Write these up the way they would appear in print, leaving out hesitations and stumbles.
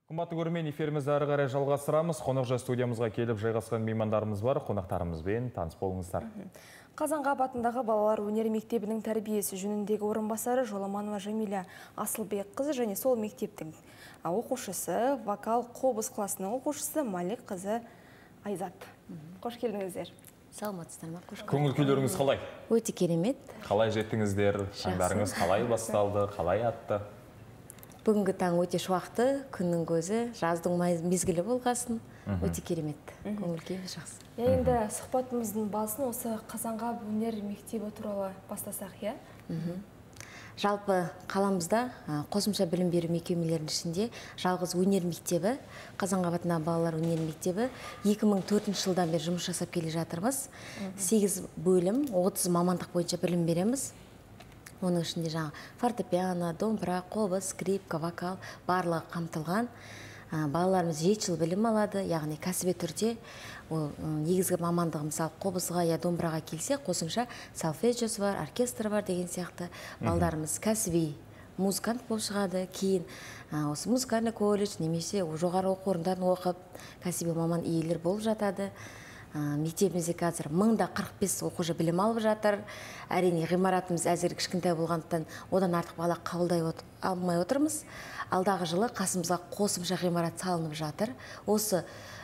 Қымбатты көрермен, эфирімізді ары қарай жалғастырамыз. Қонақжай студиямызға келіп жайғасқан меймандарымыз бар. Қонақтарымызбен таныс болыңыздар. Қазанғап балалар өнер мектебінің тәрбиесі жөніндегі орынбасары Жоламанова Жамиля Асылбек қызы және сол мектептің оқушысы, вокал қобыз класының оқушысы Малик қызы Айзат. Қош келдіңіздер. Саламатсыздар ма? Көңіл күйлеріңіз қалай? Өте керемет. Қалай жеттіңіздер? Таңдарыңыз қалай басталды? Қалай атты? Бүгінгі таң өте шуақты, күннің көзі, жаздың мезгілі болғасын. Өте керемет. Көңіл күй жақсы. Енді сұхбатымыздың басын осы Қазанғап өнер мектебі туралы бастасақ, иә? Жалпы қаламызда қосымша білім беру мекемелерінің ішінде жалғыз өнер мектебі, Қазанғап балалар өнер мектебі 2004 жылдан бері жұмыс жасап келе жатырмыз. 8 бөлім, 30 мамандық бойынша білім береміз. Оның ішінде жаңа фортепиано, домбыра, қобыз, скрипка, вокал барлығы қамтылған. Балаларымыз 7 жыл білім алады, яғни кәсіби түрде негізгі мамандығы мысалы қобызға я домбыраға келсе, қосымша солфеджиосы бар, оркестр бар деген сияқты. Балаларымыз кәсіби музыкант болып шығады, кейін осы музыкальный колледж немесе жоғары оқу орындарын оқып, кәсіби маман иелер болып жатады. Мектебімізде қазір 1045 оқушы білім алып жатыр. Әрине ғимаратымыз әзір кішкентай болғандықтан одан артық бала қабылдай алмай отырмыз. Алдағы жылы қасымызға қосымша ғимарат салынып жатыр. Осы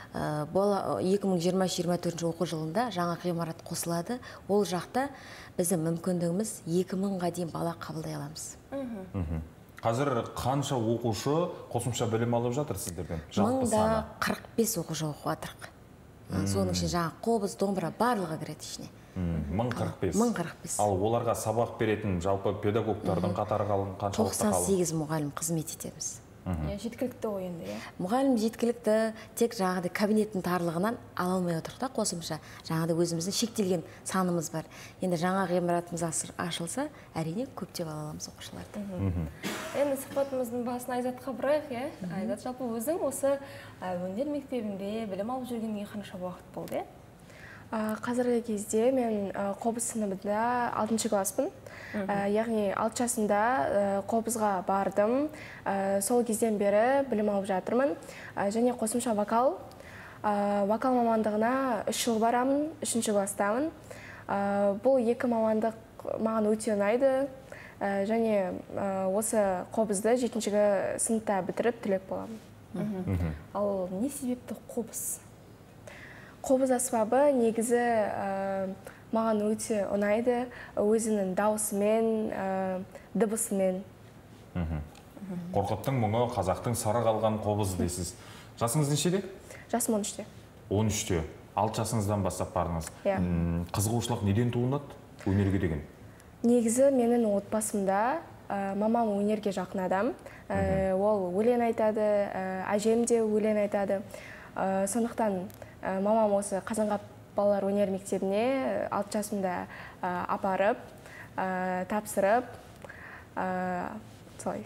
2020-2024 оқу жылында жаңа ғимарат қосылады. Ол жақта біздің мүмкіндігіміз 2000-ға дейін бала қабылдай аламыз. Қазір қанша оқушы қосымша білім алып жатыр сіздерден? Жалпы саны? 1045 оқушы оқып жатырық. Соның үшін жаңа қобыз, домбыра барлығы кіреді ішіне. 1045. 1045. Ал оларға сабақ беретін жалпы педагогтардың қатары қаншалықты қалың? 98 мұғалім қызмет етеміз. Жеткілікті ой енді, иә? Мұғалім жеткілікті, тек жаңағыдай кабинеттің тарлығынан ала алмай отырықта қосымша. Жаңағыдай өзіміздің шектелген санымыз бар. Енді жаңа ғимаратымыз ашылса, әрине көптеп ала аламыз оқушыларды. Енді сұхбатымыздың басын Айзатқа бұрайық, иә? Айзат, жалпы өзің осы өнер мектебінде білім алып жүргенге қанша уақыт болды, иә? Қазіргі кезде мен қобыз сыныбында 6-шы класпын. Яғни 6 жасымда қобызға бардым. Сол кезден бері білім алып жатырмын. Және қосымша вокал мамандығына 3 жыл барамын, 3-ші кластамын. Бұл екі мамандық маған өте ұнайды. Және осы қобызды 7-ші сыныпта бітіріп түлек боламын. Ал не себепті қобыз? Қобыз аспабы негізі маған өте ұнайды, өзінің даусымен, дыбысымен. Қорқыттың мұңы, қазақтың сары қалған қобыз дейсіз. Жасыңыз нешеде? Жасым 13-те. 13-те. 6 жасыңыздан бастап бардыңыз. Қызығушылық неден туындады өнерге деген? Негізі менің отбасымда мамам өнерге жақын адам. Ол өлең айтады, әжем де өлең айтады. Сондықтан мамам осы Қазанғап балалар өнер мектебіне 6 жасымда апарып, тапсырып, солай.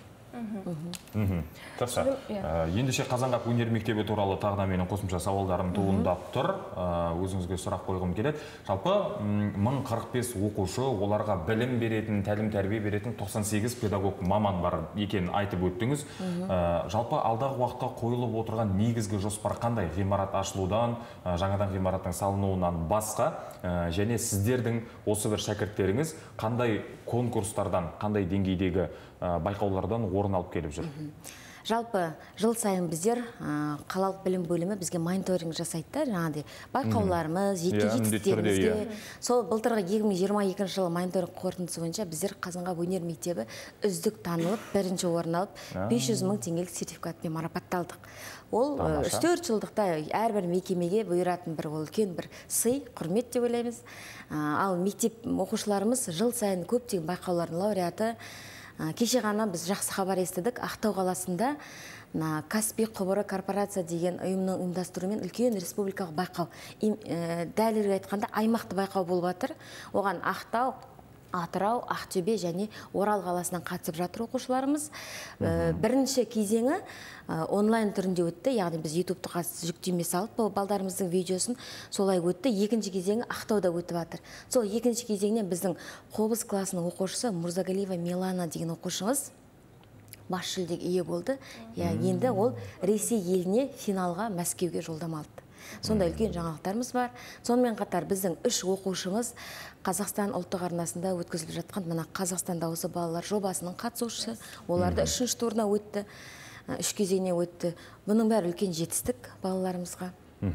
Жақсы. Ендеше Қазанғап өнер мектебі туралы тағы да менің қосымша сауалдарым туындап тұр. Өзіңізге сұрақ қойғым келеді. Жалпы 1045 оқушы, оларға білім беретін, тәлім тәрбие беретін 98 педагог маман бар екенін айтып өттіңіз. Жалпы алдағы уақытқа қойылып отырған негізгі жоспар қандай? Ғимарат ашылудан, жаңадан ғимараттың салынуынан басқа, және сіздердің осы бір шәкірттеріңіз қандай конкурстардан, қандай деңгейдегі байқаулардан орын алып келіп жүр? Жалпы жыл сайын біздер қалалық білім бөлімі бізге мониторинг жасайды, жаңағыдай байқауларымыз, жетістіктерімізге. Сол былтырғы 2022 жылы мониторинг қорытындысы бойынша біздер Қазанғап өнер мектебі үздік танылып, бірінші орын алып, 500 мың теңгелік сертификатпен марапатталдық. Ол 4 жылдықта әрбір мекемеге бұйыратын бір үлкен бір сый, құрмет деп ойлаймыз. Ал мектеп оқушыларымыз жыл сайын көптеген байқаулардың лауреаты. Кеше ғана біз жақсы хабар естідік. Ақтау қаласында Каспий құбыры корпорация деген ұйымның ұйымдастыруымен үлкен республикалық байқау. Дәлірек айтқанда аймақты байқау болып жатыр. Оған Ақтау, Атырау, Ақтөбе және Орал қаласынан қатысып жатыр оқушыларымыз. Бірінші кезеңі онлайн түрінде өтті, яғни біз YouTube-ға жүктеме салып, балдарымыздың видеосын солай өтті. Екінші кезеңі Ақтауда өтіп жатыр. Сол екінші кезеңнен біздің қобыз класының оқушысы Мурзагалиева Милана деген оқушымыз бас жүлдеге ие болды. Енді ол Ресей еліне финалға Мәскеуге жолдама алды. Сонда үлкен жаңалықтарымыз бар. Сонымен қатар біздің 3 оқушымыз Қазақстан ұлттық арнасында өткізіліп жатқан мына Қазақстан дауысы балалар жобасының қатысушысы. Оларда 3-ші турына өтті, 3 кезеңіне өтті. Бұның бәрі үлкен жетістік балаларымызға.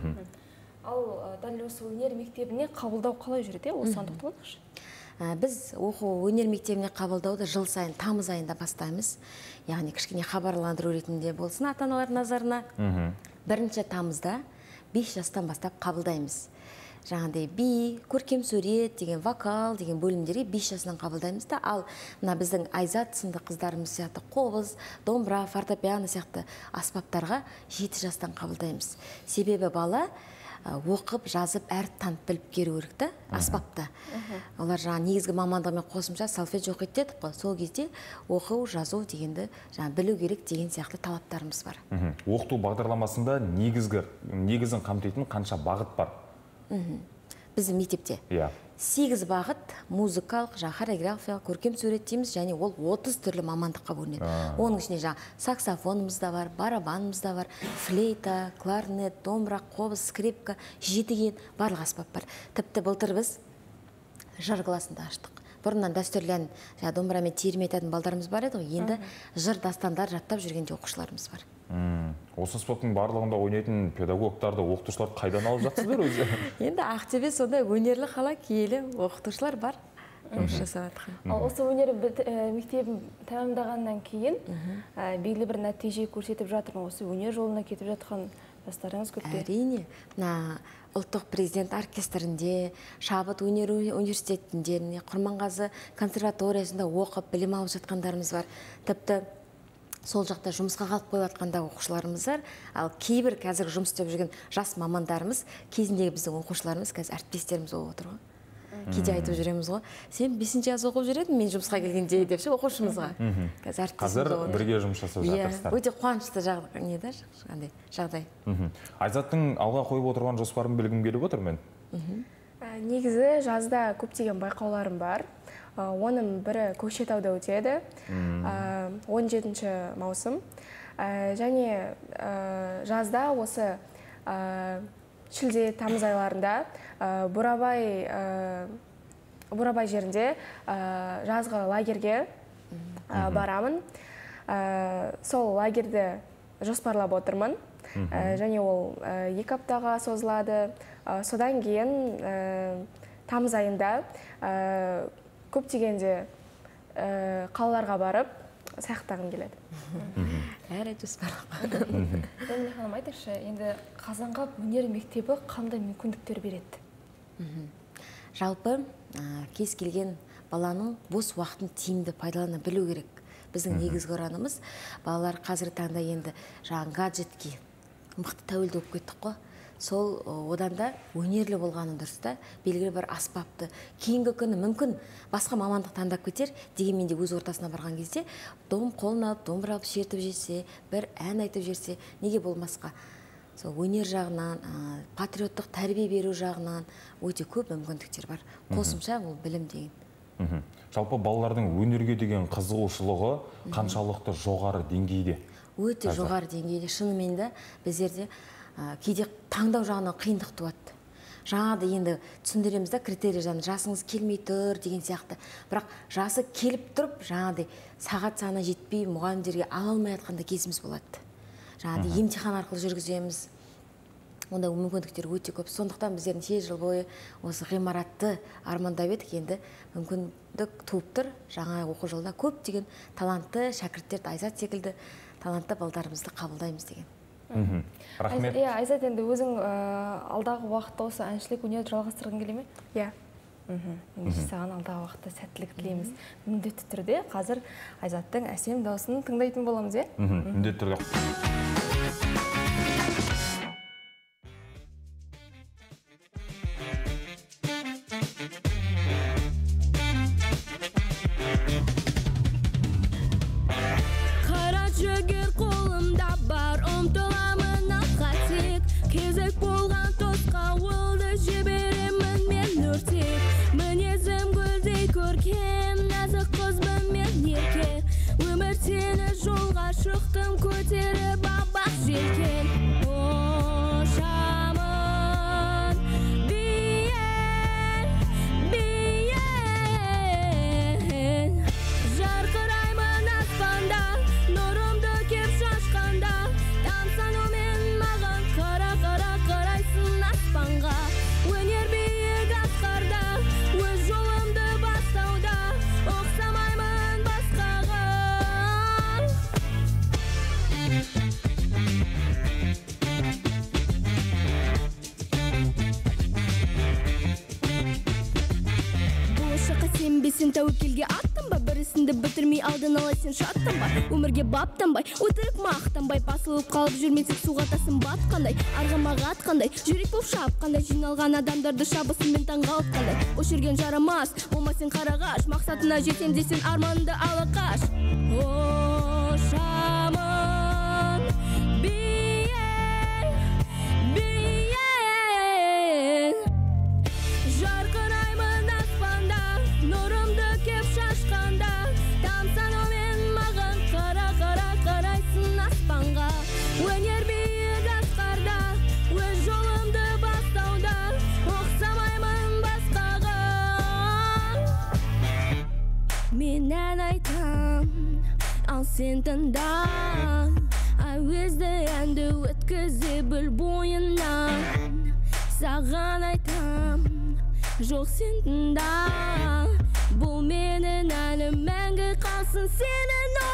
Ал дәл осы өнер мектебіне қабылдау қалай жүреді? Осыған тоқталайықшы. Біз оқу өнер мектебіне қабылдауды жыл сайын тамыз айында бастаймыз. Яғни кішкене хабарландыру ретінде болсын ата-аналар назарына. 1 тамызда 5 жастан бастап қабылдаймыз. Жаңағыдай би, көркем сурет деген, вокал деген бөлімдерге 5 жасынан қабылдаймыз да, ал мына біздің Айзат сынды қыздарымыз сияқты қобыз, домбыра, фортепиано сияқты аспаптарға 7 жастан қабылдаймыз. Себебі бала оқып, жазып, әріп танып біліп керу керек та, аспапта. Олар жаңа негізгі мамандығымен қосымша солфеджио оқиды дедік қой. Сол кезде оқу, жазу дегенді жаңа білу керек деген сияқты талаптарымыз бар. Оқыту бағдарламасында негізін қамтитын қанша бағыт бар? Біздің мектепте 8 бағыт музыкалық, хореографиялық, көркем сурет дейміз, және ол 30 түрлі мамандыққа бөлінеді. Оның ішінде саксофонымыз да бар, барабанымыз да бар, флейта, кларнет, домбыра, қобыз, скрипка, жетіген барлық аспап бар. Тіпті былтыр біз жыр классында аштық. Бұрыннан дәстүрлі домбырамен терме айтатын балдарымыз бар еді, енді жыр дастандар жаттап жүргенде оқушыларымыз бар. Осы аспаптың барлығында ойнайтын педагогтарды, оқытушылар қайдан алып жатсыздар өзі? Енді Ақтөбе сондай өнерлі қала, киелі оқытушылар бар. Осы өнер мектебін тәмамдағаннан кейін белгілі бір нәтиже көрсетіп жатыр ма? Осы өнер жолына кетіп жатқан жастарыңыз көп пе? Әрине. Ұлттық президент оркестрінде, Шабыт өнер университетінде, Құрманғазы консерваториясында оқып, білім алып жатқандарымыз бар. Тіпті сол жақта жұмысқа қалып қойылатқанда оқушыларымыз бар. Ал кейбір қазір жұмыс істеп жүрген жас мамандарымыз, кезіндегі біздің оқушыларымыз қазір әріптестеріміз болып отыр ғой. Кейде айтып жүреміз ғой, сен 5-ші жас оқып жүредің, мен жұмысқа келгенде деп ше оқушымызға. Қазір бірге жұмыс жасап жатырсыздар. Өте қуанышты жағдай. Айзаттың алға қойып отырған жоспарын білгім келіп отыр мен. Негізі жазда көптеген байқауларым бар. Оның бірі Көкшетауда өтеді, 17 маусым. Және жазда осы шілде, тамыз айларында Бурабай жерінде жазғы лагерге барамын. Сол лагерді жоспарлап отырмын. Және ол 2 аптаға созылады. Содан кейін тамыз айында көптегенде қалаларға барып саяхаттағым келеді. Әрі жоспарлап. Дәмеле ханым, айтыңызшы, енді Қазанғап өнер мектебі қандай мүмкіндіктер береді? Жалпы кез келген баланың бос уақытын тиімді пайдалана білу керек. Біздің негізгі ұранымыз балалар қазіргі таңда енді гаджетке мықты тәуелді болып кеттік қой. Сол одан да өнерлі болғаны дұрыс та, белгілі бір аспапты кейінгі күні мүмкін басқа мамандық таңдап кетер, дегенмен де өз ортасына барған кезде қолына алып, домбыра алып шертіп жерсе, бір ән айтып жерсе, неге болмасқа? Сол өнер жағынан, патриоттық тәрбие беру жағынан өте көп мүмкіндіктер бар. Қосымша ол білім деген. Жалпы балалардың өнерге деген қызығушылығы қаншалықты жоғары деңгейде? Өте жоғары деңгейде. Шынымен де біздерде кейде таңдау жағынан қиындық туады. Жаңағыда енді түсіндіреміз да, критерий жағынан жасыңыз келмей тұр деген сияқты. Бірақ жасы келіп тұрып, жаңағыдай сағат саны жетпей, мұғалімдерге ала алмай жатқанда кезіміз болады. Жаңағыдай емтихан арқылы жүргіземіз. Онда мүмкіндіктер өте көп. Сондықтан біздердің 7 жыл бойы осы ғимаратты армандап едік, енді мүмкіндік туып тұр. Жаңа оқу жылда көп деген талантты шәкірттерді, Айзат секілді талантты балдарымызды қабылдаймыз деген. Рахмет. Айзат, енді өзің алдағы уақытта осы әншілік өнерді жалғастырғың келе ме? Иә. Саған алдағы уақытта сәттілік тілейміз. Міндетті түрде қазір Айзаттың әсем дауысын тыңдайтын боламыз, е? Міндетті түрде. Көркем, нәзік қызбын мен ерке, өмір сені жол шықтым көтеріп абақ желкен ошамын биен биен жарқыраймын аспанда нұрымды кеп шашқанда тамсанумен маған қара қара қарайсың аспанға өнер биік асқарда өз жолымды бастауда ұқсамаймын басқаға болашаққа сенбесең тәуекелге аттанба бір ісіңді бітірмей алдын ала сен шаттанба өмірге баптанбай өтірік мақтанбай басылып қалып жүрмесек суға тасың батқандай арғымақ атқандай жүрек боп шапқандай жиналған адамдарды шабысымен таңғалытқандай өшірген жарамас болма сен қарағаш мақсатына жетем десең арманыңды ала қаш ошамын биен биен жарқыраймын аспанда нұрымды кеп шашқанда тамсанумен маған қара қара қарайсың аспанға өнер биік асқарда өз жолымды бастауда ұқсамаймын басқаға мен ән айтам ал сен тыңда әуезді әнді өткізе біл бойыңнан саған айтам жоқ сен тыңда бұл менің әнім мәңгі қалсын сенің